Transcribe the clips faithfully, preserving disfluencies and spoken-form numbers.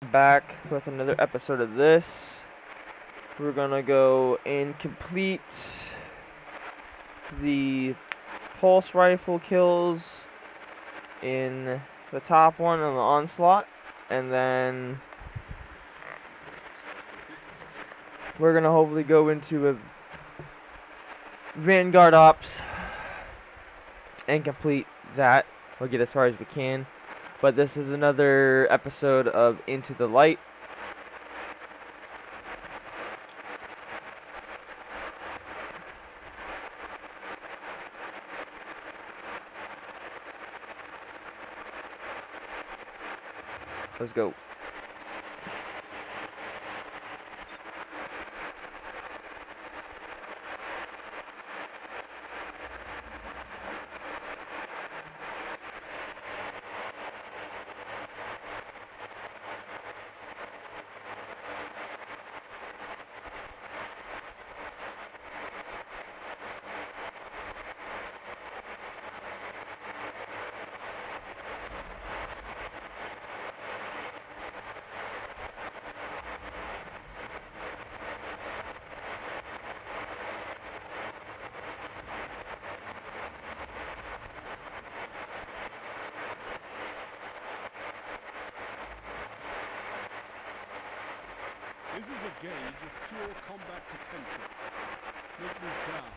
back with another episode of this. We're gonna go and complete the pulse rifle kills in the top one on the onslaught, and then we're gonna hopefully go into a Vanguard Ops and complete that. We'll get as far as we can. But this is another episode of Into the Light. Let's go. This is a gauge of pure combat potential. Make me proud.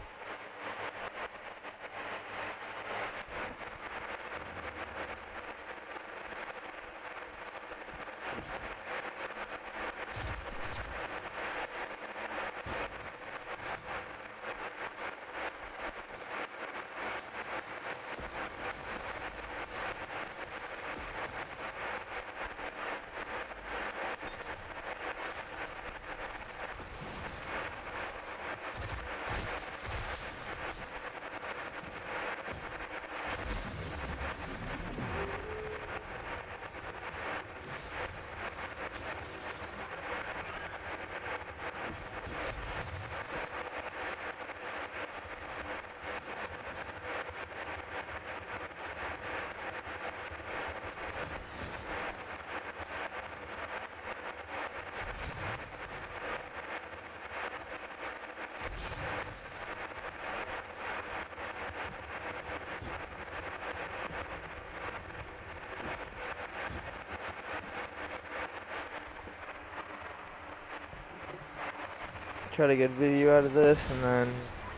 Try to get video out of this, and then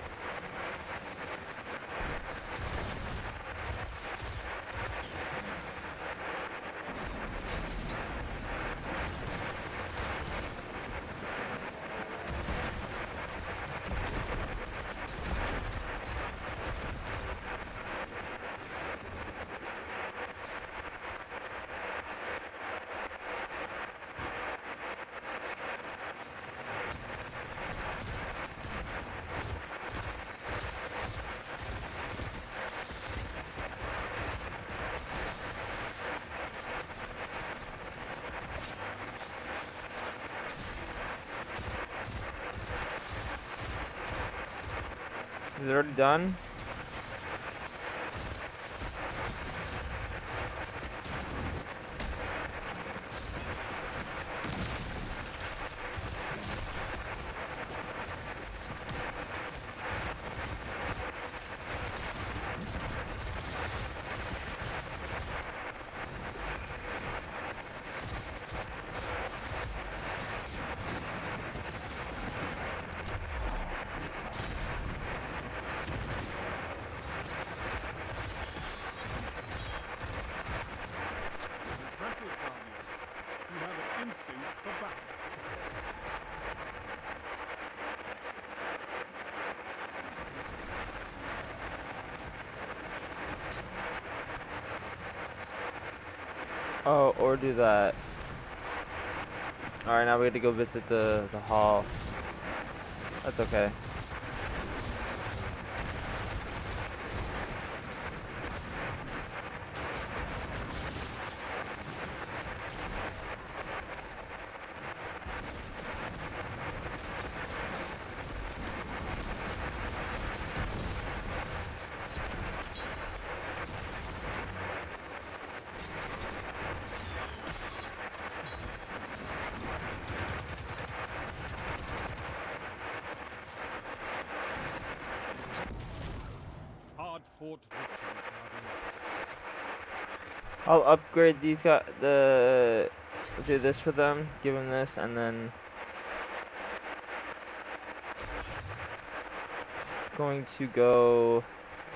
is it already done? Impressive, Guardian. You have an instinct for battle. Oh, or do that. Alright, now we have to go visit the, the hall. That's okay. I'll upgrade these guys. The do this for them. Give them this, and then going to go.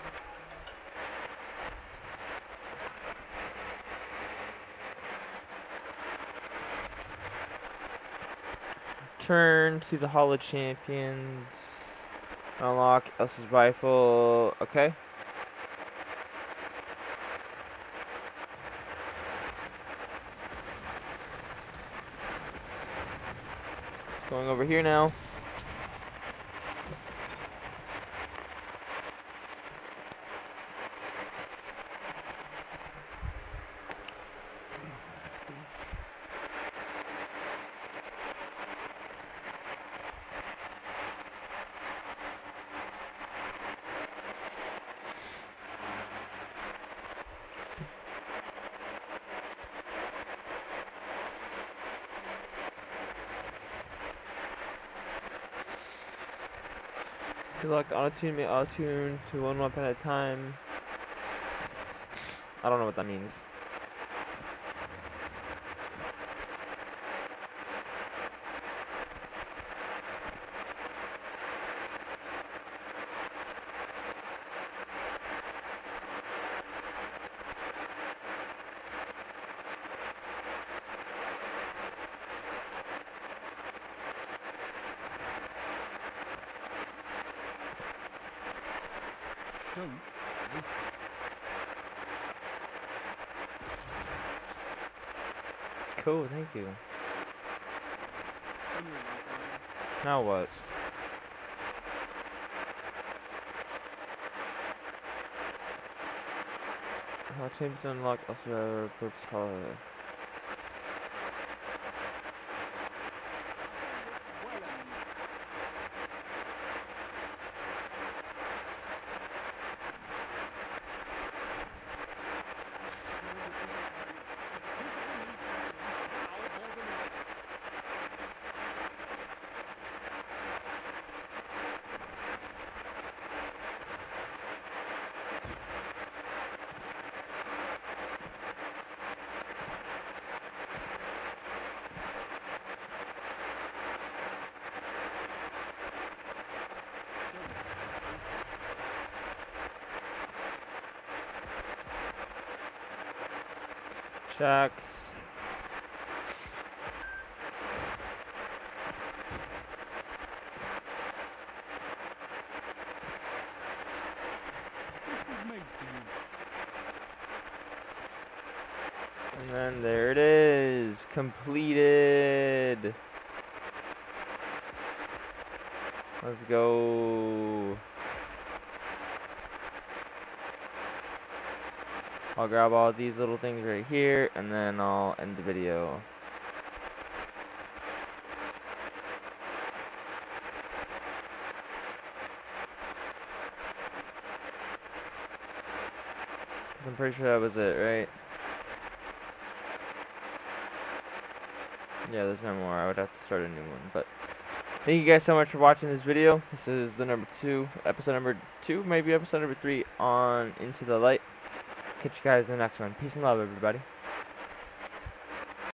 Turn to the Hall of Champions. Unlock Elsa's rifle. Okay. Going over here now. Select auto-tune, may auto-tune to one weapon at a time. I don't know what that means. Don't waste it. Cool, thank you. When you're welcome. Now what? How changes unlock also groups holiday. Looks well on you. Jacks. This was made for you. And then there it is. Completed. Let's go. I'll grab all these little things right here, and then I'll end the video. Cause I'm pretty sure that was it, right? Yeah, there's no more. I would have to start a new one, but thank you guys so much for watching this video. This is the number two, episode number two, maybe episode number three on Into the Light. Catch you guys in the next one. Peace and love, everybody.